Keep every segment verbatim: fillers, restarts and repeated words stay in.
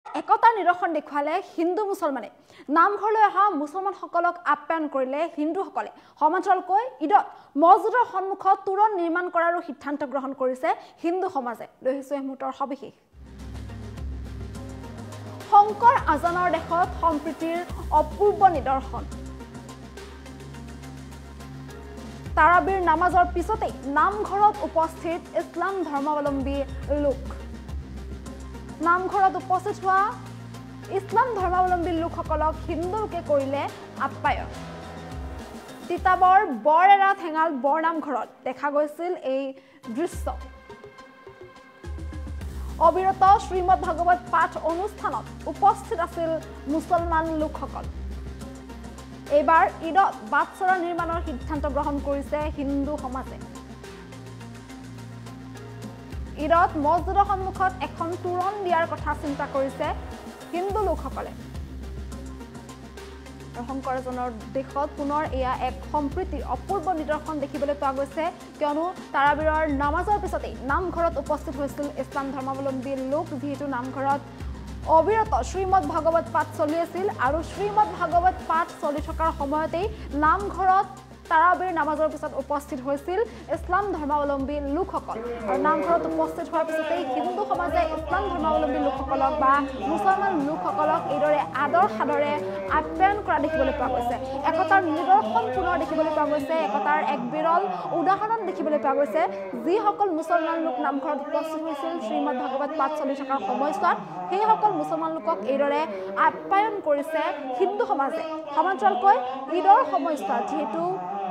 একতাৰ নিদৰ্শন দেখুৱালে হিন্দু মুছলমানে নামঘৰলৈ অহা মুছলমানসকলক আপ্যায়ন কৰিলে হিন্দুসকলে সমান্তৰালকৈ ঈদত মছজিদৰ সন্মুখত তোৰণ নিৰ্মাণ কৰাৰো সিদ্ধান্ত গ্ৰহণ কৰিছে হিন্দু সমাজে লৈছে মুহূৰ্তৰ সবিশেষ শংকৰ আজানৰ দেশত সম্প্ৰীতিৰ অপূৰ্ব নিদৰ্শন তাৰাবীৰ নামাজৰ পিছতে নামঘৰত উপস্থিত ইছলাম ধৰ্মাৱলম্বী লোক নামঘৰত উপস্থিত হোৱা ইছলাম ধৰ্মাৱলম্বী লোকসকলক হিন্দু লোকে কৰিলে আপ্যায়ন তিতাবৰ বৰএৰা ঠেঙাল বৰনামঘৰত দেখা গৈছিল এই দৃশ্য অবিৰত শ্ৰীমদ ভাগৱত পাঠ অনুষ্ঠানত উপস্থিত আছিল মুছলমান লোকসকল এইবাৰ ঈদত বাটচৰা নিৰ্মাণৰ সিদ্ধান্ত গ্ৰহণ কৰিছে হিন্দু সমাজে ঈদত মছজিদৰ সন্মুখত এখন তোৰণ দিয়াৰ কথা চিন্তা কৰিছে হিন্দু লোকসকলে শংকৰজনৰ দেশত পুনৰ এয়া এক সম্প্ৰীতিৰ অপূৰ্ব নিদৰ্শন দেখিবলৈ পোৱা গৈছে কিয়নো তাৰাবীৰৰ নামাজৰ পিছতেই নামঘৰত উপস্থিত হৈছিল ইছলাম ধৰ্মাৱলম্বী লোক যিহেতু নামঘৰত অবিৰত শ্ৰীমদ ভাগৱত পাঠ চলি আছিল আৰু শ্ৰীমদ ভাগৱত পাঠ চলি থকাৰ সময়তেই নামঘৰত তাৰাবীৰ নামাজৰ পিছত উপস্থিত হৈছিল ইছলাম ধৰ্মাৱলম্বী লোকসকল আৰু নামঘৰত উপস্থিত হোৱাৰ পিছতেই হিন্দু সমাজে ইছলাম ধৰ্মাৱলম্বী লোকসকলক বা মুছলমান লোকসকলক এইদৰে আদৰ সাদৰে আপ্যায়ন কৰা দেখিবলৈ পোৱা গৈছে একতাৰ নিদৰ্শন পুনৰ দেখিবলৈ পোৱা গৈছে একতাৰ এক বিৰল উদাহৰণ দেখিবলৈ পোৱা গৈছে যিসকল মুছলমান লোক নামঘৰত উপস্থিত হৈছিল শ্ৰীমদ ভাগৱত পাঠ চলি থকাৰ সময়ছোৱাত সেইসকল মুছলমান লোকক এইদৰে আপ্যায়ন কৰিছে হিন্দু সমাজে সমান্তৰালকৈ ঈদৰ সময়ছোৱাত যিহেতু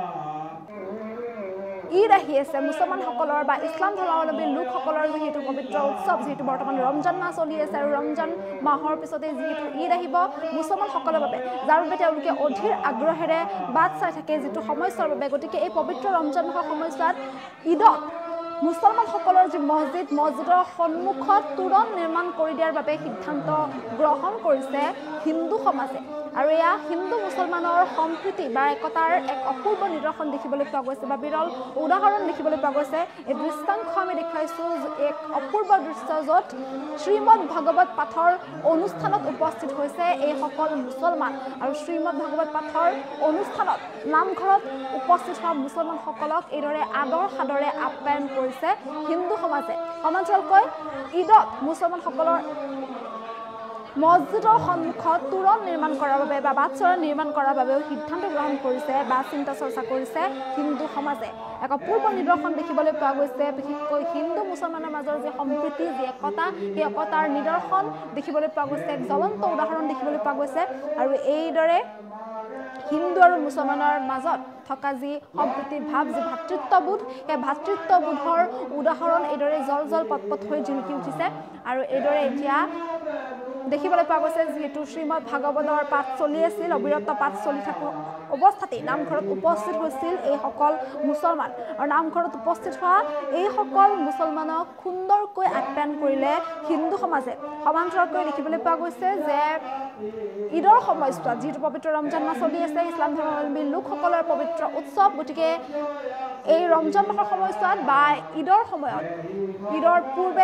ঈদ আহি আছে মুছলমানসকলৰ বা ইছলাম ধৰ্মাৱলম্বী লোকসকলৰ যিহেতু পবিত্ৰ উৎসৱ যিহেতু বৰ্তমান ৰমজান মাহ চলি আছে আৰু ৰমজান মাহৰ পিছতে যিহেতু ঈদ আহিব মুছলমানসকলৰ বাবে যাৰ বাবে তেওঁলোকে অধীৰ আগ্ৰহেৰে বাট চাই থাকে যিটো সময়ছোৱাৰ বাবে গতিকে এই পবিত্ৰ ৰমজান মাহৰ সময়ছোৱাত ঈদত মুছলমানসকলৰ যি মছজিদ মছজিদৰ সন্মুখত তোৰণ নিৰ্মাণ কৰি দিয়াৰ বাবে সিদ্ধান্ত গ্ৰহণ কৰিছে হিন্দু সমাজে আৰু এয়া হিন্দু মুছলমানৰ সম্প্ৰীতি বা একতাৰ এক অপূৰ্ব নিদৰ্শন দেখিবলৈ পোৱা গৈছে বা বিৰল উদাহৰণ দেখিবলৈ পোৱা গৈছে এই দৃশ্যাংশ আমি দেখুৱাইছোঁ এক অপূৰ্ব দৃশ্য য'ত শ্ৰীমদ ভাগৱত পাঠৰ অনুষ্ঠানত উপস্থিত হৈছে এইসকল মুছলমান আৰু শ্ৰীমদ ভাগৱত পাঠৰ অনুষ্ঠানত নামঘৰত উপস্থিত হোৱা মুছলমানসকলক এইদৰে আদৰ সাদৰে আপ্যায়ন কৰিছে হিন্দু সমাজে সমান্তৰালকৈ ঈদত মুছলমানসকলৰ মছজিদৰ সন্মুখত তোৰণ নিৰ্মাণ কৰাৰ বাবে বা বাটচৰা নিৰ্মাণ কৰাৰ বাবেও সিদ্ধান্ত গ্ৰহণ কৰিছে বা চিন্তা চৰ্চা কৰিছে হিন্দু সমাজে এক অপূৰ্ব নিদৰ্শন দেখিবলৈ পোৱা গৈছে বিশেষকৈ হিন্দু মুছলমানৰ মাজৰ যি সম্প্ৰীতি যি একতা সেই একতাৰ নিদৰ্শন দেখিবলৈ পোৱা গৈছে এক জ্বলন্ত উদাহৰণ দেখিবলৈ পোৱা গৈছে আৰু এইদৰে হিন্দু আৰু মুছলমানৰ মাজত থকা যি সম্প্ৰীতিৰ ভাৱ যি ভাতৃত্ববোধ সেই ভাতৃত্ববোধৰ উদাহৰণ এইদৰে জল জল পটপট হৈ জিলিকি উঠিছে আৰু এইদৰে এতিয়া দেখিবলৈ পোৱা গৈছে যিহেতু শ্ৰীমদ ভাগৱতৰ পাঠ চলি আছিল অবিৰত পাঠ চলি থকা অৱস্থাতেই নামঘৰত উপস্থিত হৈছিল এইসকল মুছলমান আৰু নামঘৰত উপস্থিত হোৱা এইসকল মুছলমানক সুন্দৰকৈ আপ্যায়ন কৰিলে হিন্দু সমাজে সমান্তৰালকৈ দেখিবলৈ পোৱা গৈছে যে ঈদৰ সময়ছোৱাত যিহেতু পবিত্ৰ ৰমজান মাহ চলি আছে ইছলাম ধৰ্মাৱলম্বী লোকসকলৰ পবিত্ৰ উৎসৱ গতিকে এই ৰমজান মাহৰ সময়ছোৱাত বা ঈদৰ সময়ত ঈদৰ পূৰ্বে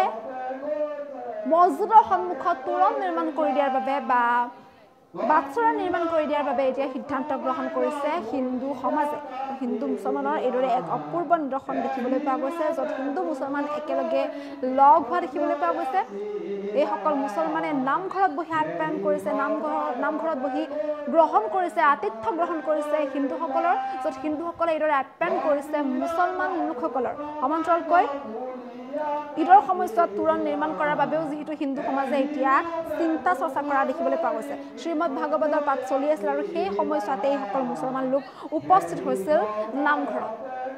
মছজিদৰ সন্মুখত তোৰণ নিৰ্মাণ কৰি দিয়াৰ বাবে বা বাটচৰা নিৰ্মাণ কৰি দিয়াৰ বাবে এতিয়া সিদ্ধান্ত গ্ৰহণ কৰিছে হিন্দু সমাজে হিন্দু মুছলমানৰ এইদৰে এক অপূৰ্ব নিদৰ্শন দেখিবলৈ পোৱা গৈছে য'ত হিন্দু মুছলমান একেলগে লগ হোৱা দেখিবলৈ পোৱা গৈছে এইসকল মুছলমানে নামঘৰত বহি আপ্যায়ন কৰিছে নামঘৰত নামঘৰত বহি গ্ৰহণ কৰিছে আতিথ্য গ্ৰহণ কৰিছে হিন্দুসকলৰ য'ত হিন্দুসকলে এইদৰে আপ্যায়ন কৰিছে মুছলমান লোকসকলৰ সমান্তৰালকৈ ঈদৰ সময়ছোৱাত তোৰণ নিৰ্মাণ কৰাৰ বাবেও যিহেতু হিন্দু সমাজে এতিয়া চিন্তা চৰ্চা কৰা দেখিবলৈ পোৱা গৈছে শ্ৰীমদ ভাগৱতৰ পাঠ চলি আছিল আৰু সেই সময়ছোৱাতে এইসকল মুছলমান লোক উপস্থিত হৈছিল নামঘৰত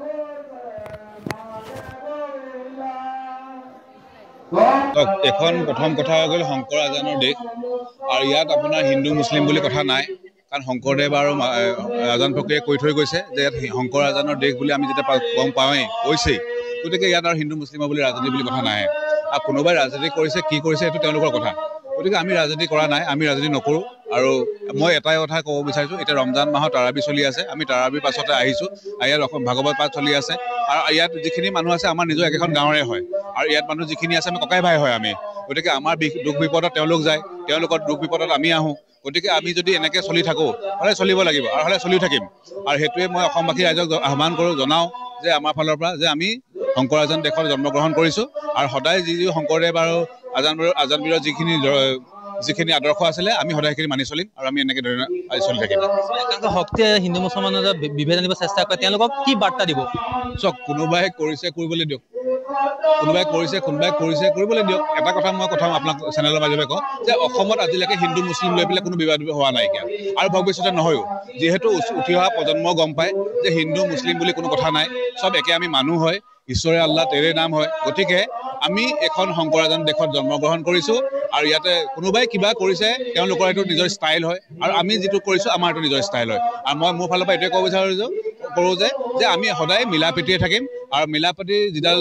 এখন প্ৰথম কথা হৈ গ'ল শংকৰ আজানৰ দেশ আৰু ইয়াত আপোনাৰ হিন্দু মুছলিম বুলি কথা নাই কাৰণ শংকৰদেৱ আৰু আজান ফকীৰে কৈ থৈ গৈছে যে ইয়াত শংকৰ আজানৰ দেশ বুলি আমি যেতিয়া গম পাওঁৱেই কৈছেই গতিকে ইয়াত আৰু হিন্দু মুছলিমৰ বুলি ৰাজনীতি বুলি কথা নাই আৰু কোনোবাই ৰাজনীতি কৰিছে কি কৰিছে সেইটো তেওঁলোকৰ কথা গতিকে আমি ৰাজনীতি কৰা নাই আমি ৰাজনীতি নকৰোঁ আৰু মই এটাই কথা ক'ব বিচাৰিছোঁ, এতিয়া ৰমজান মাহত তাৰাবি চলি আছে, আমি তাৰাবিৰ পাছতে আহিছোঁ, ইয়াত অসম ভাগৱত পাঠ চলি আছে, আৰু ইয়াত যিখিনি মানুহ আছে আমাৰ নিজৰ একেখন গাঁৱৰে হয়, আৰু ইয়াত মানুহ যিখিনি আছে আমি ককাই ভাই হয় আমি, গতিকে আমাৰ দুখ বিপদত তেওঁলোক যায়, তেওঁলোকৰ দুখ বিপদত আমি আহোঁ, গতিকে আমি যদি এনেকৈ চলি থাকোঁ হ'লে চলিব লাগিব আৰু হ'লে চলি থাকিম। আৰু সেইটোৱে মই অসমবাসী ৰাইজক আহ্বান কৰোঁ, জনাওঁ যে আমাৰ ফালৰ পৰা যে আমি শংকৰ আজান দেশত জন্মগ্ৰহণ কৰিছোঁ, আৰু সদায় যি যি শংকৰদেৱ আৰু আজানবীৰৰ আজানবীৰৰ যিখিনি যিখিনি আদৰ্শ আছিলে আমি সদায় সেইখিনি মানি চলিম, আৰু আমি এনেকৈ ধৰণে আজি চলি থাকিম। শক্তিয়ে হিন্দু মুছলমানৰ বিভেদ আনিব চেষ্টা কৰে, তেওঁলোকক কি বাৰ্তা দিব? চাওক, কোনোবাই কৰিছে কৰিবলৈ দিয়ক, কোনোবাই কৰিছে কোনোবাই কৰিছে কৰিবলৈ দিয়ক। এটা কথা মই কথা আপোনাক চেনেলৰ মাজতে কওঁ যে অসমত আজিলৈকে হিন্দু মুছলিম লৈ পেলাই কোনো বিবাদ হোৱা নাইকিয়া, আৰু ভৱিষ্যতে নহয়ও, যিহেতু উঠি অহা প্ৰজন্ম গম পায় যে হিন্দু মুছলিম বুলি কোনো কথা নাই, চব একে আমি মানুহ হয়, ঈশ্বৰে আল্লাহ তেৰে নাম হয়। গতিকে আমি এখন শংকৰ আজান দেশত জন্মগ্ৰহণ কৰিছোঁ, আৰু ইয়াতে কোনোবাই কিবা কৰিছে তেওঁলোকৰ এইটো নিজৰ ষ্টাইল হয়, আৰু আমি যিটো কৰিছোঁ আমাৰ এইটো নিজৰ ষ্টাইল হয়। আৰু মই মোৰ ফালৰ পৰা এইটোৱে ক'ব বিচাৰোঁ কৰোঁ যে যে আমি সদায় মিলা প্ৰীতিৰে থাকিম, আৰু মিলা প্ৰীতি যিডাল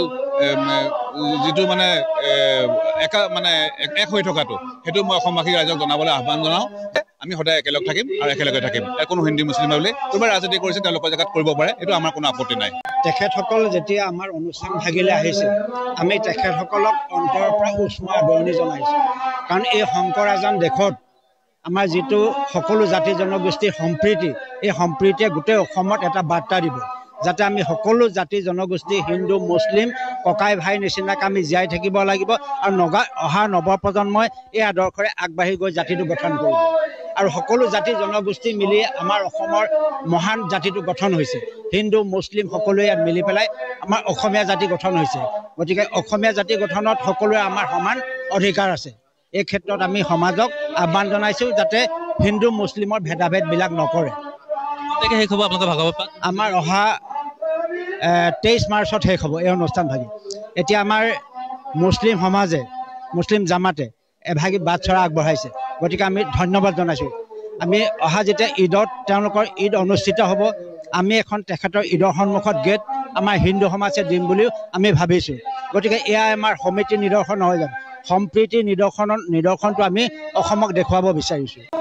যিটো মানে একা মানে এক হৈ থকাটো, সেইটো মই অসমবাসী ৰাইজক জনাবলৈ আহ্বান জনাওঁ যে আমি সদায় একেলগ থাকিম আৰু একেলগে থাকিম। কোনো হিন্দু মুছলিম বুলি কোনোবাই ৰাজনীতি কৰিছে তেওঁলোকৰ জেগাত কৰিব পাৰে, এইটো আমাৰ কোনো আপত্তি নাই। তেখেতসকল যেতিয়া আমাৰ অনুষ্ঠান ভাগিলে আহিছে, আমি তেখেতসকলক অন্তৰৰ পৰা উষ্ম আদৰণি জনাইছোঁ, কাৰণ এই শংকৰ আজান দেশত আমাৰ যিটো সকলো জাতি জনগোষ্ঠীৰ সম্প্ৰীতি, এই সম্প্ৰীতিয়ে গোটেই অসমত এটা বাৰ্তা দিব, যাতে আমি সকলো জাতি জনগোষ্ঠী হিন্দু মুছলিম ককাই ভাই নিচিনাকৈ আমি জীয়াই থাকিব লাগিব, আৰু নগা অহা নৱপ্ৰজন্মই এই আদৰ্শৰে আগবাঢ়ি গৈ জাতিটো গঠন কৰিব। আৰু সকলো জাতি জনগোষ্ঠী মিলি আমাৰ অসমৰ মহান জাতিটো গঠন হৈছে, হিন্দু মুছলিম সকলোৱে ইয়াত মিলি পেলাই আমাৰ অসমীয়া জাতি গঠন হৈছে। গতিকে অসমীয়া জাতি গঠনত সকলোৰে আমাৰ সমান অধিকাৰ আছে। এই ক্ষেত্ৰত আমি সমাজক আহ্বান জনাইছোঁ যাতে হিন্দু মুছলিমৰ ভেদাভেদবিলাক নকৰে। শেষ হ'ব আপোনালোকৰ ভাগৱত পাঠ? আমাৰ অহা তেইছ মাৰ্চত শেষ হ'ব এই অনুষ্ঠান ভাগি। এতিয়া আমাৰ মুছলিম সমাজে, মুছলিম জামাতে এভাগি বাটচৰা আগবঢ়াইছে, গতিকে আমি ধন্যবাদ জনাইছোঁ। আমি অহা যেতিয়া ঈদত তেওঁলোকৰ ঈদ অনুষ্ঠিত হ'ব, আমি এখন তেখেতৰ ঈদৰ সন্মুখত গেট আমাৰ হিন্দু সমাজে দিম বুলিও আমি ভাবিছোঁ। গতিকে এয়া আমাৰ সমিতিৰ নিদৰ্শন নহয় জানো, সম্প্ৰীতিৰ নিদৰ্শনৰ নিদৰ্শনটো আমি অসমক দেখুৱাব বিচাৰিছোঁ।